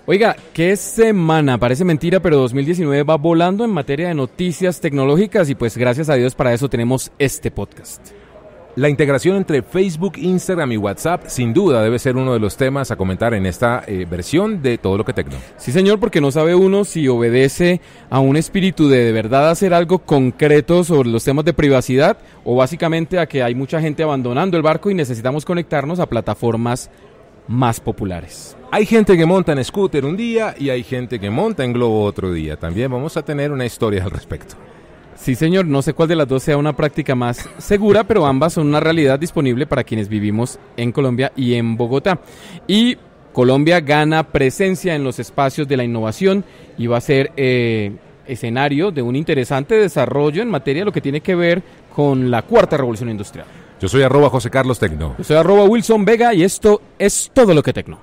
Oiga, qué semana, parece mentira, pero 2019 va volando en materia de noticias tecnológicas y pues gracias a Dios para eso tenemos este podcast. La integración entre Facebook, Instagram y WhatsApp sin duda debe ser uno de los temas a comentar en esta versión de Todo lo que Tecno. Sí, señor, porque no sabe uno si obedece a un espíritu de verdad hacer algo concreto sobre los temas de privacidad o básicamente a que hay mucha gente abandonando el barco y necesitamos conectarnos a plataformas más populares. Hay gente que monta en scooter un día y hay gente que monta en globo otro día. También vamos a tener una historia al respecto. Sí, señor, no sé cuál de las dos sea una práctica más segura, pero ambas son una realidad disponible para quienes vivimos en Colombia y en Bogotá. Y Colombia gana presencia en los espacios de la innovación y va a ser escenario de un interesante desarrollo en materia de lo que tiene que ver con la cuarta revolución industrial. Yo soy @José Carlos Tecno. Yo soy @Wilson Vega y esto es Todo lo que Tecno.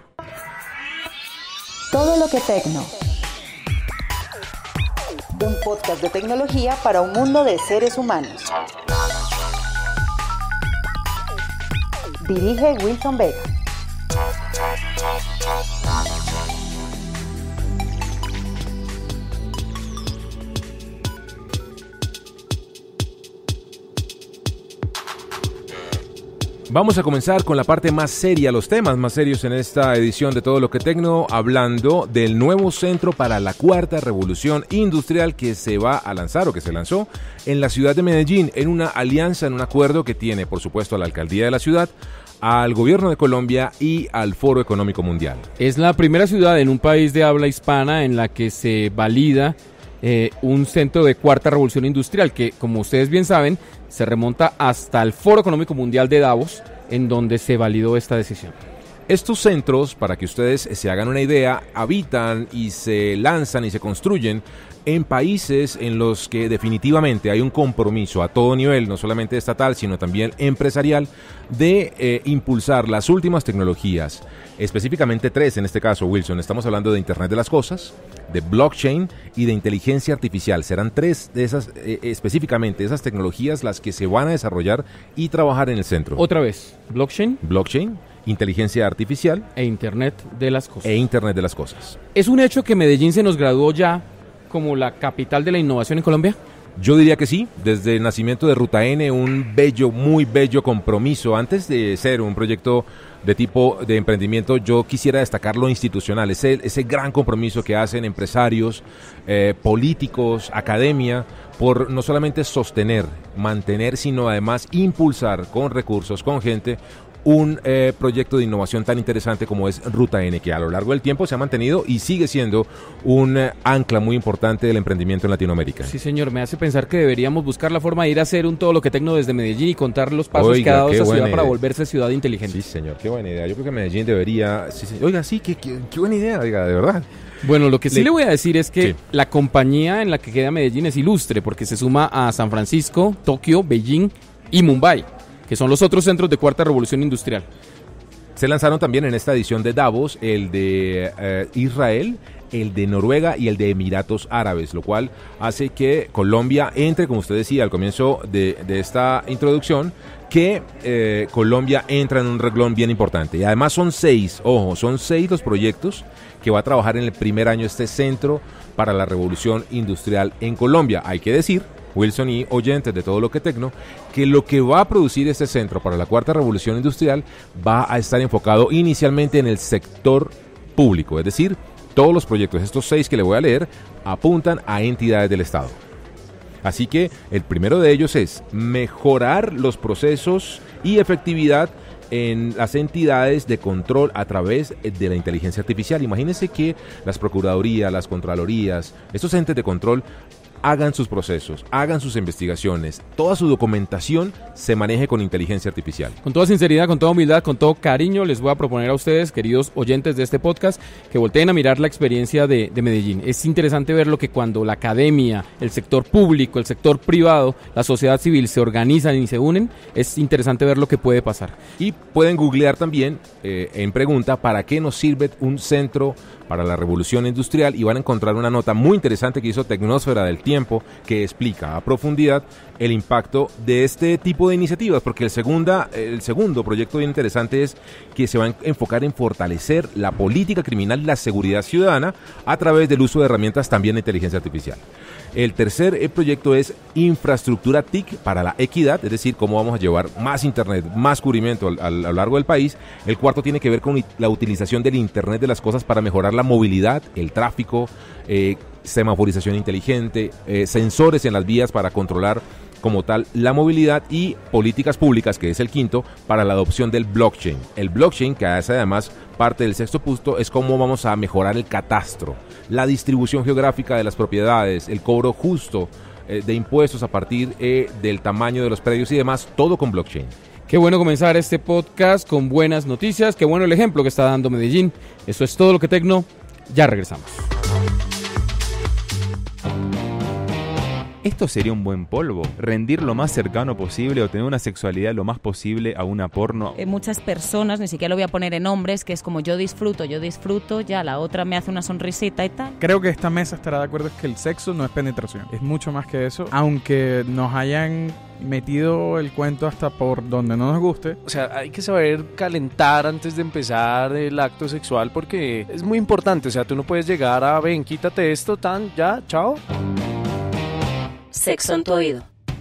Todo lo que Tecno. Un podcast de tecnología para un mundo de seres humanos. Dirige Wilson Vega. Vamos a comenzar con la parte más seria, los temas más serios en esta edición de Todo lo que Tecno, hablando del nuevo Centro para la Cuarta Revolución Industrial que se va a lanzar o que se lanzó en la ciudad de Medellín, en una alianza, en un acuerdo que tiene, por supuesto, a la alcaldía de la ciudad, al gobierno de Colombia y al Foro Económico Mundial. Es la primera ciudad en un país de habla hispana en la que se valida un centro de cuarta revolución industrial que, como ustedes bien saben, se remonta hasta el Foro Económico Mundial de Davos, en donde se validó esta decisión. Estos centros, para que ustedes se hagan una idea, habitan y se lanzan y se construyen en países en los que definitivamente hay un compromiso a todo nivel, no solamente estatal, sino también empresarial, de impulsar las últimas tecnologías, específicamente 3 en este caso, Wilson. Estamos hablando de Internet de las Cosas, de blockchain y de inteligencia artificial. Serán 3 de esas, específicamente esas tecnologías las que se van a desarrollar y trabajar en el centro. Otra vez, blockchain, inteligencia artificial e Internet de las Cosas. Internet de las Cosas. ¿Es un hecho que Medellín se nos graduó ya como la capital de la innovación en Colombia? Yo diría que sí, desde el nacimiento de Ruta N, un bello, muy bello compromiso. Antes de ser un proyecto de tipo de emprendimiento, yo quisiera destacar lo institucional, ese gran compromiso que hacen empresarios, políticos, academia, por no solamente sostener, mantener, sino además impulsar con recursos, con gente, un proyecto de innovación tan interesante como es Ruta N, que a lo largo del tiempo se ha mantenido y sigue siendo un ancla muy importante del emprendimiento en Latinoamérica. Sí, señor, me hace pensar que deberíamos buscar la forma de ir a hacer un Todo lo que Tecno desde Medellín y contar los pasos que ha dado esa ciudad para volverse ciudad inteligente. Sí, señor, qué buena idea. Yo creo que Medellín debería... Oiga, sí, qué buena idea, oiga, de verdad. Bueno, lo que sí le voy a decir es que la compañía en la que queda Medellín es ilustre, porque se suma a San Francisco, Tokio, Beijing y Mumbai, que son los otros centros de cuarta revolución industrial. Se lanzaron también en esta edición de Davos el de Israel, el de Noruega y el de Emiratos Árabes, lo cual hace que Colombia entre, como usted decía al comienzo de esta introducción, que Colombia entra en un renglón bien importante. Y además son 6 los proyectos que va a trabajar en el primer año este Centro para la Revolución Industrial en Colombia. Hay que decir, Wilson y oyentes de Todo lo que Tecno, que lo que va a producir este Centro para la Cuarta Revolución Industrial va a estar enfocado inicialmente en el sector público, es decir, todos los proyectos, estos 6 que le voy a leer, apuntan a entidades del Estado. Así que el primero de ellos es mejorar los procesos y efectividad en las entidades de control a través de la inteligencia artificial. Imagínense que las procuradurías, las contralorías, estos entes de control hagan sus procesos, hagan sus investigaciones, toda su documentación se maneje con inteligencia artificial. Con toda sinceridad, con toda humildad, con todo cariño, les voy a proponer a ustedes, queridos oyentes de este podcast, que volteen a mirar la experiencia de Medellín. Es interesante ver lo que cuando la academia, el sector público, el sector privado, la sociedad civil se organizan y se unen, es interesante ver lo que puede pasar. Y pueden googlear también en pregunta ¿para qué nos sirve un centro para la revolución industrial? Y van a encontrar una nota muy interesante que hizo Tecnósfera del Tiempo tiempo que explica a profundidad el impacto de este tipo de iniciativas, porque el segundo proyecto bien interesante es que se va a enfocar en fortalecer la política criminal y la seguridad ciudadana a través del uso de herramientas también de inteligencia artificial. El tercer proyecto es infraestructura TIC para la equidad, es decir, cómo vamos a llevar más internet, más cubrimiento a lo largo del país. El cuarto tiene que ver con la utilización del internet de las cosas para mejorar la movilidad, el tráfico, semaforización inteligente, sensores en las vías para controlar como tal la movilidad y políticas públicas, que es el quinto, para la adopción del blockchain. El blockchain, que hace además parte del sexto punto, es cómo vamos a mejorar el catastro, la distribución geográfica de las propiedades, el cobro justo de impuestos a partir del tamaño de los predios y demás, todo con blockchain. Qué bueno comenzar este podcast con buenas noticias, qué bueno el ejemplo que está dando Medellín. Eso es todo lo que Tecno, ya regresamos. Esto sería un buen polvo, rendir lo más cercano posible o tener una sexualidad lo más posible a una porno. Muchas personas, ni siquiera lo voy a poner en hombres, que es como yo disfruto, ya la otra me hace una sonrisita y tal. Creo que esta mesa estará de acuerdo que el sexo no es penetración, es mucho más que eso, aunque nos hayan metido el cuento hasta por donde no nos guste. O sea, hay que saber calentar antes de empezar el acto sexual porque es muy importante. O sea, tú no puedes llegar a, ven, quítate esto, tan, ya, chao. Sexo en tu oído.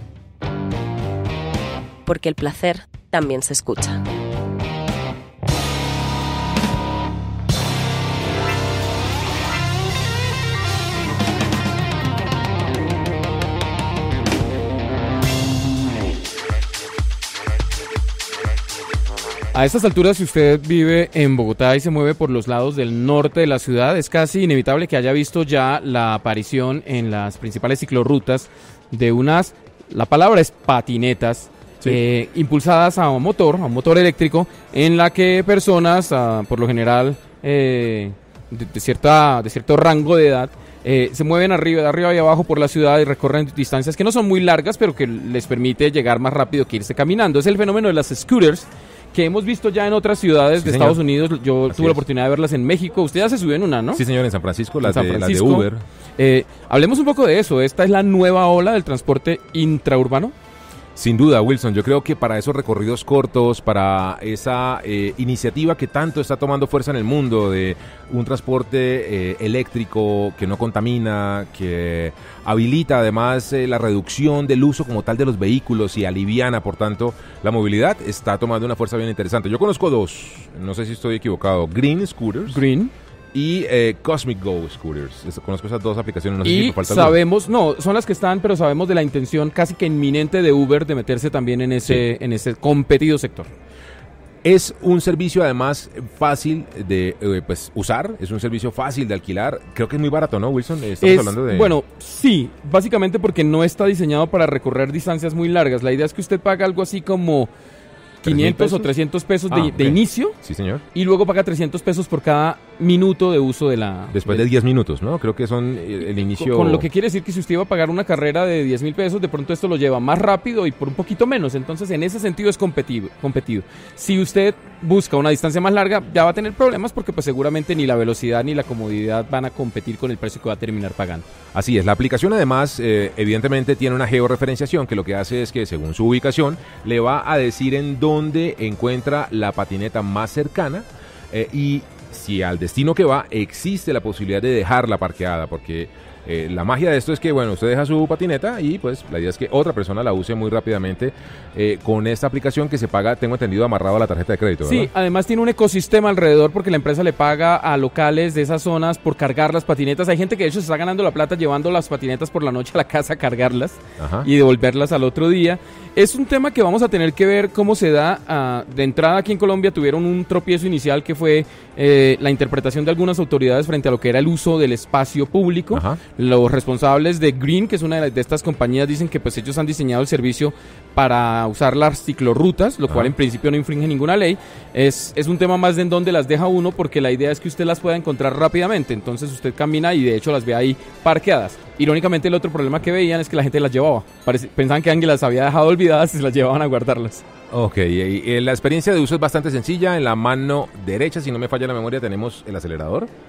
Porque el placer también se escucha. A estas alturas, si usted vive en Bogotá y se mueve por los lados del norte de la ciudad, es casi inevitable que haya visto ya la aparición en las principales ciclorrutas de unas, la palabra es patinetas, sí, impulsadas a un motor eléctrico, en la que personas, por lo general de cierto rango de edad, se mueven de arriba y abajo por la ciudad y recorren distancias que no son muy largas, pero que les permite llegar más rápido que irse caminando. Es el fenómeno de las scooters, que hemos visto ya en otras ciudades de Estados Unidos. Yo tuve la oportunidad de verlas en México. Usted ya se subió en una, ¿no? Sí, señor, en San Francisco, las de Uber. Hablemos un poco de eso. ¿Esta es la nueva ola del transporte intraurbano? Sin duda, Wilson, yo creo que para esos recorridos cortos, para esa iniciativa que tanto está tomando fuerza en el mundo de un transporte eléctrico que no contamina, que habilita además la reducción del uso como tal de los vehículos y aliviana, por tanto, la movilidad, está tomando una fuerza bien interesante. Yo conozco dos, no sé si estoy equivocado, Green Scooters. Green. Y Cosmic Go Scooters. Conozco esas dos aplicaciones. No sé y si me falta sabemos, no, son las que están, pero sabemos de la intención casi que inminente de Uber de meterse también en ese competido sector. Es un servicio además fácil de usar, es un servicio fácil de alquilar. Creo que es muy barato, ¿no, Wilson? Estamos hablando de... Bueno, sí, básicamente porque no está diseñado para recorrer distancias muy largas. La idea es que usted paga algo así como 500 o 300 pesos de inicio. Sí, señor. Y luego paga 300 pesos por cada minuto de uso de la... Después de 10 minutos, ¿no? Creo que son el inicio... Con lo que quiere decir que si usted iba a pagar una carrera de 10,000 pesos, de pronto esto lo lleva más rápido y por un poquito menos. Entonces, en ese sentido es competido. Si usted busca una distancia más larga, ya va a tener problemas porque pues seguramente ni la velocidad ni la comodidad van a competir con el precio que va a terminar pagando. Así es. La aplicación además, evidentemente, tiene una georreferenciación que lo que hace es que, según su ubicación, le va a decir en dónde encuentra la patineta más cercana y si al destino que va existe la posibilidad de dejarla parqueada, porque la magia de esto es que, bueno, usted deja su patineta y pues la idea es que otra persona la use muy rápidamente con esta aplicación que se paga, tengo entendido, amarrado a la tarjeta de crédito, ¿verdad? Sí, además tiene un ecosistema alrededor porque la empresa le paga a locales de esas zonas por cargar las patinetas. Hay gente que de hecho se está ganando la plata llevando las patinetas por la noche a la casa a cargarlas. Ajá. Y devolverlas al otro día. Es un tema que vamos a tener que ver cómo se da. De entrada aquí en Colombia tuvieron un tropiezo inicial que fue la interpretación de algunas autoridades frente a lo que era el uso del espacio público. Ajá. Los responsables de Green, que es una de estas compañías, dicen que pues ellos han diseñado el servicio para usar las ciclorrutas, lo cual en principio no infringe ninguna ley. Es un tema más de en dónde las deja uno, porque la idea es que usted las pueda encontrar rápidamente. Entonces usted camina y de hecho las ve ahí parqueadas. Irónicamente, el otro problema que veían es que la gente las llevaba. Pensaban que alguien las había dejado olvidadas y se las llevaban a guardarlas. Ok, la experiencia de uso es bastante sencilla. En la mano derecha, si no me falla la memoria, tenemos el acelerador.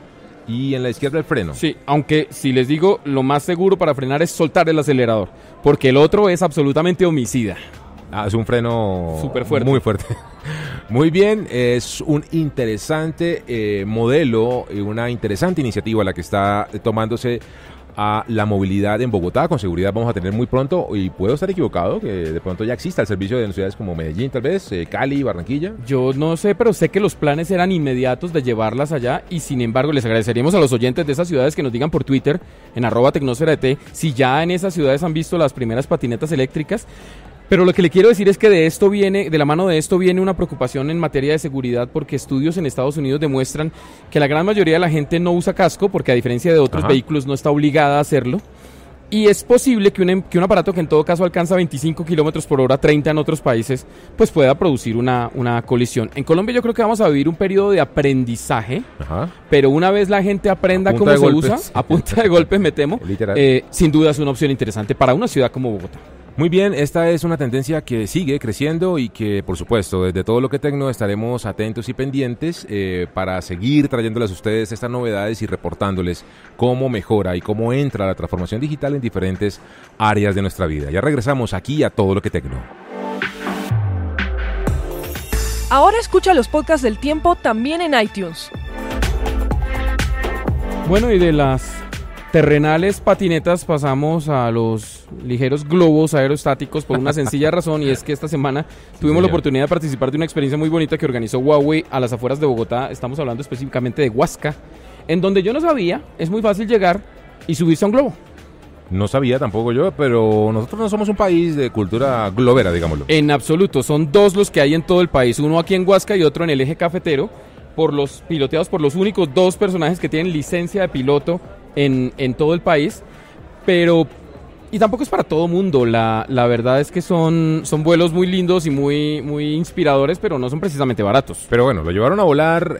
Y en la izquierda el freno. Sí, aunque si les digo, lo más seguro para frenar es soltar el acelerador, porque el otro es absolutamente homicida. Es un freno súper fuerte. Muy fuerte. Muy bien, es un interesante modelo y una interesante iniciativa la que está tomándose a la movilidad en Bogotá. Con seguridad vamos a tener muy pronto, y puedo estar equivocado, que de pronto ya exista el servicio en ciudades como Medellín, tal vez, Cali, Barranquilla. Yo no sé, pero sé que los planes eran inmediatos de llevarlas allá, y sin embargo les agradeceríamos a los oyentes de esas ciudades que nos digan por Twitter, en @tecnosfera.t, si ya en esas ciudades han visto las primeras patinetas eléctricas. Pero lo que le quiero decir es que de la mano de esto viene una preocupación en materia de seguridad, porque estudios en Estados Unidos demuestran que la gran mayoría de la gente no usa casco, porque a diferencia de otros vehículos no está obligada a hacerlo. Y es posible que un aparato que en todo caso alcanza 25 kilómetros por hora, 30 en otros países, pues pueda producir una colisión. En Colombia yo creo que vamos a vivir un periodo de aprendizaje, pero una vez la gente aprenda cómo se usa, a punta de golpes me temo, sin duda es una opción interesante para una ciudad como Bogotá. Muy bien, esta es una tendencia que sigue creciendo y que, por supuesto, desde Todo Lo Que Tecno estaremos atentos y pendientes para seguir trayéndoles a ustedes estas novedades y reportándoles cómo mejora y cómo entra la transformación digital en diferentes áreas de nuestra vida. Ya regresamos aquí a Todo Lo Que Tecno. Ahora escucha los podcasts del Tiempo también en iTunes. Bueno, y de las terrenales patinetas pasamos a los ligeros globos aerostáticos por una sencilla razón, y es que esta semana tuvimos la oportunidad de participar de una experiencia muy bonita que organizó Huawei a las afueras de Bogotá. Estamos hablando específicamente de Huasca, en donde yo no sabía, es muy fácil llegar y subirse a un globo. No sabía tampoco yo, pero nosotros no somos un país de cultura globera, digámoslo. En absoluto, son dos los que hay en todo el país, uno aquí en Huasca y otro en el eje cafetero, piloteados por los únicos dos personajes que tienen licencia de piloto en todo el país, y tampoco es para todo mundo. La verdad es que son vuelos muy lindos y muy inspiradores, pero no son precisamente baratos. Pero bueno, lo llevaron a volar,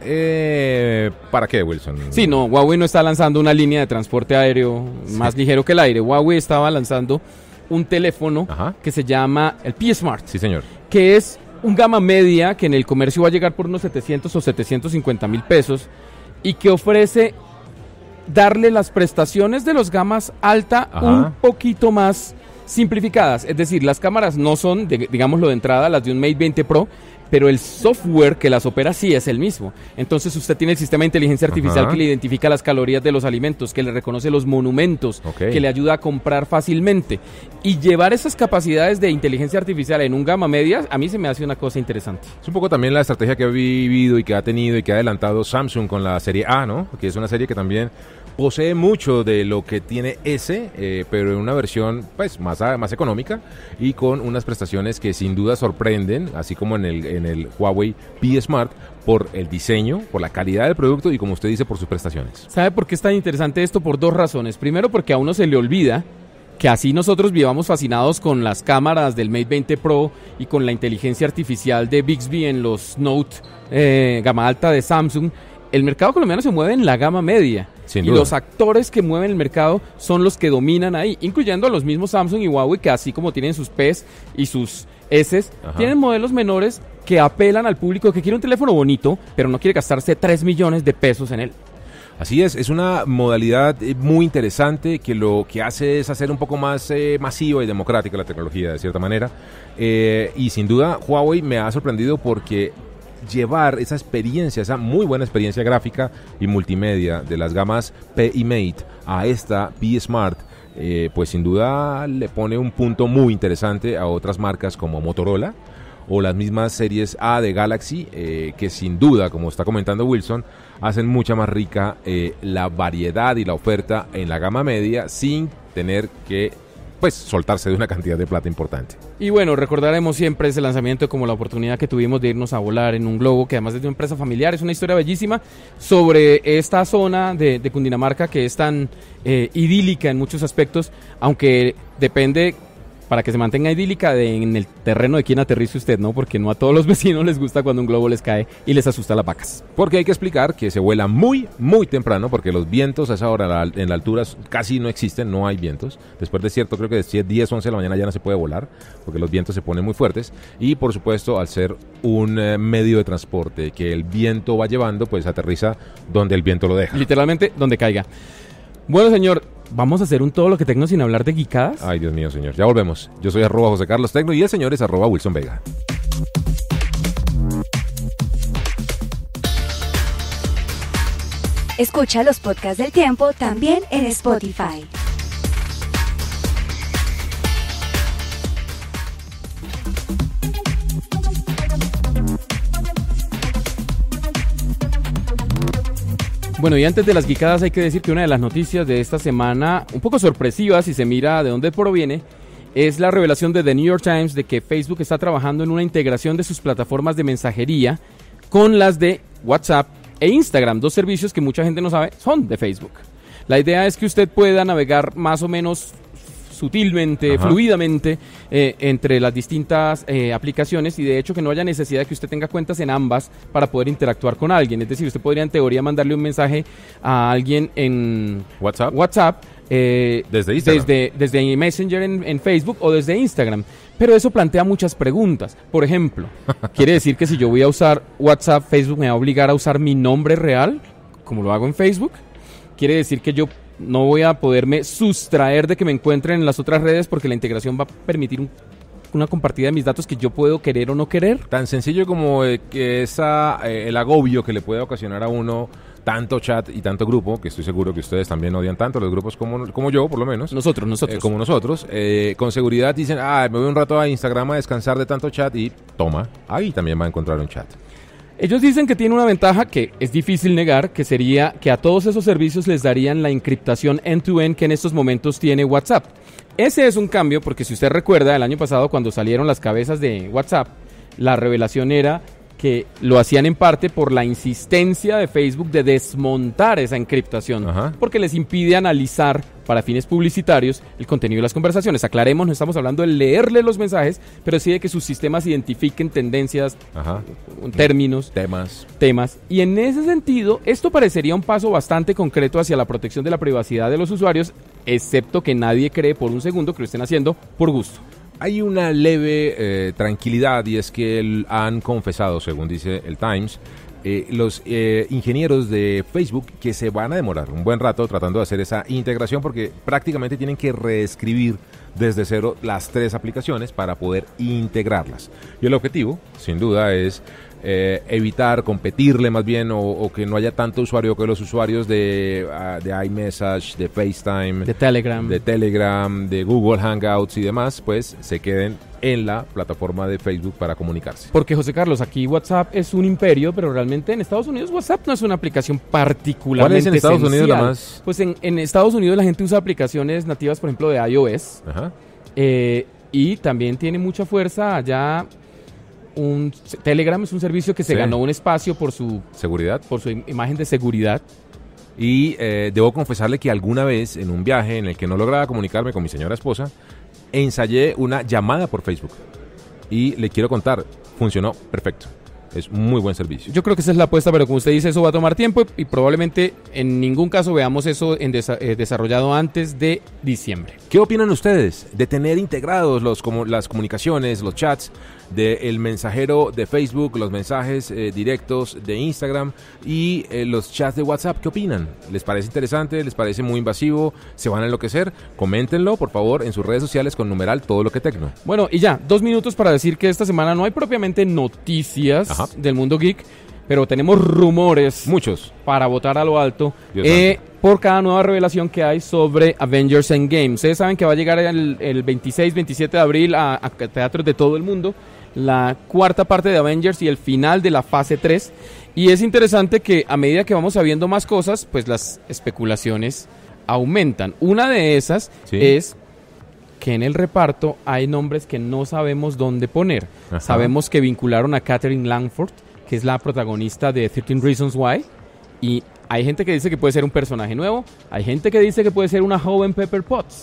¿para qué, Wilson? Sí, no, Huawei no está lanzando una línea de transporte aéreo más ligero que el aire. Huawei estaba lanzando un teléfono que se llama el P Smart. Sí, señor. Que es un gama media que en el comercio va a llegar por unos 700 o 750 mil pesos, y que ofrece darle las prestaciones de los gamas alta un poquito más simplificadas. Es decir, las cámaras no son, digámoslo de entrada, las de un Mate 20 Pro, pero el software que las opera sí es el mismo. Entonces usted tiene el sistema de inteligencia artificial que le identifica las calorías de los alimentos, que le reconoce los monumentos, que le ayuda a comprar fácilmente. Y llevar esas capacidades de inteligencia artificial en un gama media, a mí se me hace una cosa interesante. Es un poco también la estrategia que ha vivido y que ha tenido y que ha adelantado Samsung con la serie A, ¿no? Que es una serie que también posee mucho de lo que tiene S, pero en una versión pues más económica y con unas prestaciones que sin duda sorprenden, así como en el Huawei P Smart, por el diseño, por la calidad del producto y, como usted dice, por sus prestaciones. ¿Sabe por qué es tan interesante esto? Por dos razones. Primero, porque a uno se le olvida que así nosotros vivamos fascinados con las cámaras del Mate 20 Pro y con la inteligencia artificial de Bixby en los Note gama alta de Samsung. El mercado colombiano se mueve en la gama media. Sin y duda. Los actores que mueven el mercado son los que dominan ahí, incluyendo a los mismos Samsung y Huawei, que así como tienen sus Ps y sus Ss, tienen modelos menores que apelan al público que quiere un teléfono bonito, pero no quiere gastarse 3 millones de pesos en él. Así es una modalidad muy interesante que lo que hace es hacer un poco más masiva y democrática la tecnología, de cierta manera. Y sin duda, Huawei me ha sorprendido porque llevar esa experiencia, esa muy buena experiencia gráfica y multimedia de las gamas P y Mate a esta P Smart, pues sin duda le pone un punto muy interesante a otras marcas como Motorola o las mismas series A de Galaxy, que sin duda, como está comentando Wilson, hacen mucha más rica la variedad y la oferta en la gama media sin tener que pues soltarse de una cantidad de plata importante. Y bueno, recordaremos siempre ese lanzamiento como la oportunidad que tuvimos de irnos a volar en un globo, que además es de una empresa familiar. Es una historia bellísima sobre esta zona de Cundinamarca que es tan idílica en muchos aspectos, aunque depende para que se mantenga idílica en el terreno de quien aterrice usted, ¿no? Porque no a todos los vecinos les gusta cuando un globo les cae y les asusta a las vacas. Porque hay que explicar que se vuela muy, muy temprano, porque los vientos a esa hora en la altura casi no existen, no hay vientos. Después de cierto, creo que de 10, 11 de la mañana ya no se puede volar, porque los vientos se ponen muy fuertes. Y por supuesto, al ser un medio de transporte que el viento va llevando, pues aterriza donde el viento lo deja. Literalmente donde caiga. Bueno, señor, vamos a hacer un todo lo que tecno sin hablar de geekadas. Ay, Dios mío, señor. Ya volvemos. Yo soy @José_Carlos_Tecno y el señor es @Wilson Vega. Escucha los podcasts del tiempo también en Spotify. Bueno, y antes de las geekadas hay que decir que una de las noticias de esta semana, un poco sorpresiva si se mira de dónde proviene, es la revelación de The New York Times de que Facebook está trabajando en una integración de sus plataformas de mensajería con las de WhatsApp e Instagram, dos servicios que mucha gente no sabe son de Facebook. La idea es que usted pueda navegar más o menos sutilmente, fluidamente, entre las distintas aplicaciones, y de hecho que no haya necesidad de que usted tenga cuentas en ambas para poder interactuar con alguien. Es decir, usted podría en teoría mandarle un mensaje a alguien en WhatsApp desde Instagram. Desde Messenger en Facebook o desde Instagram. Pero eso plantea muchas preguntas. Por ejemplo, ¿quiere decir que si yo voy a usar WhatsApp, Facebook me va a obligar a usar mi nombre real, como lo hago en Facebook? ¿Quiere decir que yo no voy a poderme sustraer de que me encuentren en las otras redes porque la integración va a permitir una compartida de mis datos que yo puedo querer o no querer? Tan sencillo como que el agobio que le puede ocasionar a uno tanto chat y tanto grupo, que estoy seguro que ustedes también odian tanto los grupos como yo, por lo menos. Nosotros. Como nosotros. Con seguridad dicen, me voy un rato a Instagram a descansar de tanto chat y toma, ahí también va a encontrar un chat. Ellos dicen que tiene una ventaja que es difícil negar, que sería que a todos esos servicios les darían la encriptación end-to-end que en estos momentos tiene WhatsApp. Ese es un cambio porque si usted recuerda, el año pasado cuando salieron las cabezas de WhatsApp, la revelación era que lo hacían en parte por la insistencia de Facebook de desmontar esa encriptación, porque les impide analizar para fines publicitarios el contenido de las conversaciones. Aclaremos, no estamos hablando de leerle los mensajes, pero sí de que sus sistemas identifiquen tendencias, términos, temas. Y en ese sentido, esto parecería un paso bastante concreto hacia la protección de la privacidad de los usuarios, excepto que nadie cree por un segundo que lo estén haciendo por gusto. Hay una leve tranquilidad, y es que han confesado, según dice el Times, los ingenieros de Facebook que se van a demorar un buen rato tratando de hacer esa integración porque prácticamente tienen que reescribir desde cero las 3 aplicaciones para poder integrarlas. Y el objetivo, sin duda, es evitar competirle más bien o que no haya tanto usuario, que los usuarios de iMessage, de FaceTime, de Telegram, de Google Hangouts y demás, pues se queden en la plataforma de Facebook para comunicarse. Porque, José Carlos, aquí WhatsApp es un imperio, pero realmente en Estados Unidos WhatsApp no es una aplicación particularmente ¿Cuál es en Estados esencial. Unidos la más? Pues en Estados Unidos la gente usa aplicaciones nativas, por ejemplo, de iOS. Y también tiene mucha fuerza allá. Telegram es un servicio que se ganó un espacio por su seguridad, por su imagen de seguridad. Y debo confesarle que alguna vez en un viaje en el que no lograba comunicarme con mi señora esposa, ensayé una llamada por Facebook y le quiero contar, funcionó perfecto. Es muy buen servicio. Yo creo que esa es la apuesta, pero como usted dice, eso va a tomar tiempo y probablemente en ningún caso veamos eso desarrollado antes de diciembre. ¿Qué opinan ustedes de tener integrados las comunicaciones, los chats del mensajero de Facebook, los mensajes directos de Instagram y los chats de WhatsApp? ¿Qué opinan? ¿Les parece interesante? ¿Les parece muy invasivo? ¿Se van a enloquecer? Coméntenlo, por favor, en sus redes sociales con numeral Todo Lo Que Tecno. Bueno, y ya, 2 minutos para decir que esta semana no hay propiamente noticias del mundo geek, pero tenemos rumores. Muchos. Para votar a lo alto. Por cada nueva revelación que hay sobre Avengers Endgame. Ustedes saben que va a llegar el 26-27 de abril a teatros de todo el mundo la 4ª parte de Avengers y el final de la fase 3. Y es interesante que a medida que vamos sabiendo más cosas, pues las especulaciones aumentan. Una de esas es que en el reparto hay nombres que no sabemos dónde poner. Sabemos que vincularon a Catherine Langford, que es la protagonista de 13 Reasons Why, y hay gente que dice que puede ser un personaje nuevo, hay gente que dice que puede ser una joven Pepper Potts.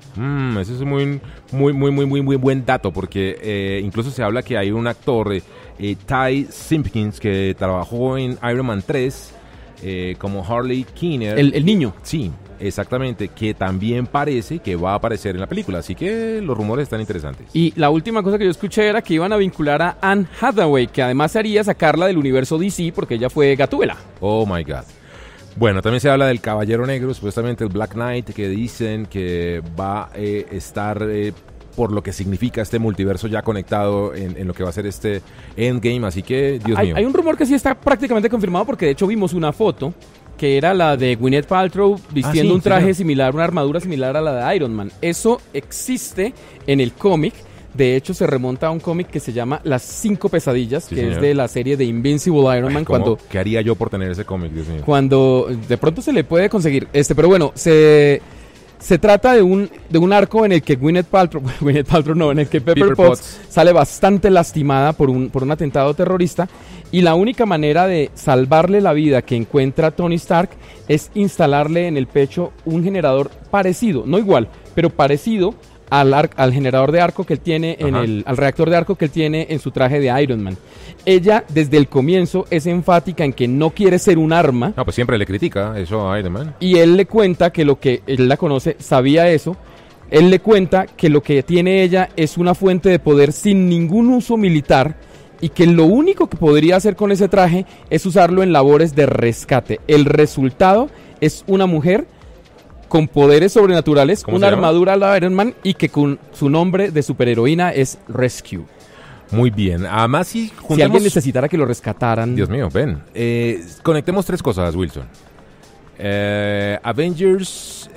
Ese es muy buen dato, porque incluso se habla que hay un actor, Ty Simpkins, que trabajó en Iron Man 3 como Harley Keener. El niño. Sí, exactamente, que también parece que va a aparecer en la película, así que los rumores están interesantes. Y la última cosa que yo escuché era que iban a vincular a Anne Hathaway, que además haría sacarla del universo DC porque ella fue Gatúbela. Oh my God. Bueno, también se habla del Caballero Negro, supuestamente el Black Knight, que dicen que va a estar por lo que significa este multiverso ya conectado en lo que va a ser este Endgame, así que, Dios mío. Hay un rumor que sí está prácticamente confirmado porque de hecho vimos una foto que era la de Gwyneth Paltrow vistiendo un traje similar, una armadura similar a la de Iron Man. Eso existe en el cómic. De hecho, se remonta a un cómic que se llama Las 5 pesadillas, que es de la serie de Invincible Iron Man. ¿Qué haría yo por tener ese cómic, Dios mío? Cuando de pronto se le puede conseguir. Pero bueno, se trata de un arco en el que en el que Pepper Potts sale bastante lastimada por un atentado terrorista, y la única manera de salvarle la vida que encuentra Tony Stark es instalarle en el pecho un generador parecido, no igual, pero parecido al generador de arco que él tiene al reactor de arco que él tiene en su traje de Iron Man. Ella desde el comienzo es enfática en que no quiere ser un arma. No, pues siempre le critica eso a Iron Man. Y él le cuenta que lo que él la conoce, sabía eso. Él le cuenta que lo que tiene ella es una fuente de poder sin ningún uso militar y que lo único que podría hacer con ese traje es usarlo en labores de rescate. El resultado es una mujer con poderes sobrenaturales, una armadura a la Iron Man y que con su nombre de superheroína es Rescue. Muy bien. Además, si alguien necesitara que lo rescataran. Dios mío, ven. Conectemos 3 cosas, Wilson. Avengers,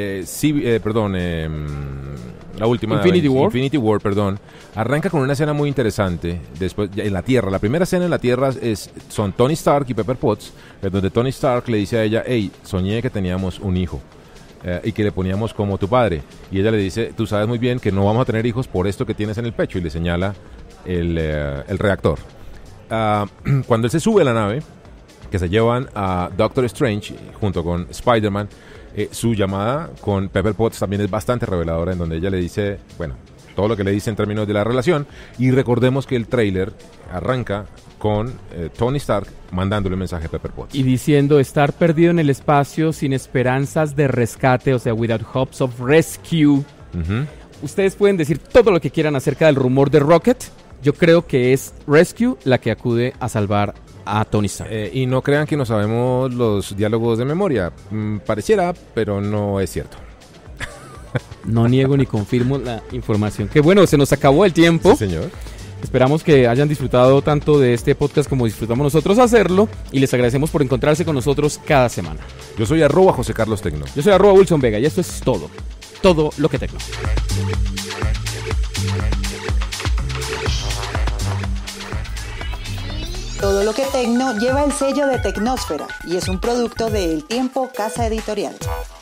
la última. Infinity War, perdón. Arranca con una escena muy interesante después en la Tierra. La primera escena en la Tierra son Tony Stark y Pepper Potts, donde Tony Stark le dice a ella, hey, soñé que teníamos un hijo. Y que le poníamos como tu padre. Y ella le dice, tú sabes muy bien que no vamos a tener hijos por esto que tienes en el pecho. Y le señala el reactor. Cuando él se sube a la nave, que se llevan a Doctor Strange junto con Spider-Man, su llamada con Pepper Potts también es bastante reveladora, en donde ella le dice, bueno, todo lo que le dice en términos de la relación. Y recordemos que el tráiler arranca con Tony Stark mandándole un mensaje a Pepper Potts. Y diciendo estar perdido en el espacio sin esperanzas de rescate, o sea, without hopes of rescue. Ustedes pueden decir todo lo que quieran acerca del rumor de Rocket. Yo creo que es Rescue la que acude a salvar a Tony Stark. Y no crean que no sabemos los diálogos de memoria. Pareciera, pero no es cierto. No niego ni confirmo la información. Que bueno, se nos acabó el tiempo. Sí, señor. Esperamos que hayan disfrutado tanto de este podcast como disfrutamos nosotros hacerlo, y les agradecemos por encontrarse con nosotros cada semana. Yo soy @José_Carlos_Tecno. Yo soy @Wilson Vega, y esto es todo lo que Tecno. Todo lo que Tecno lleva el sello de Tecnósfera y es un producto de El Tiempo Casa Editorial.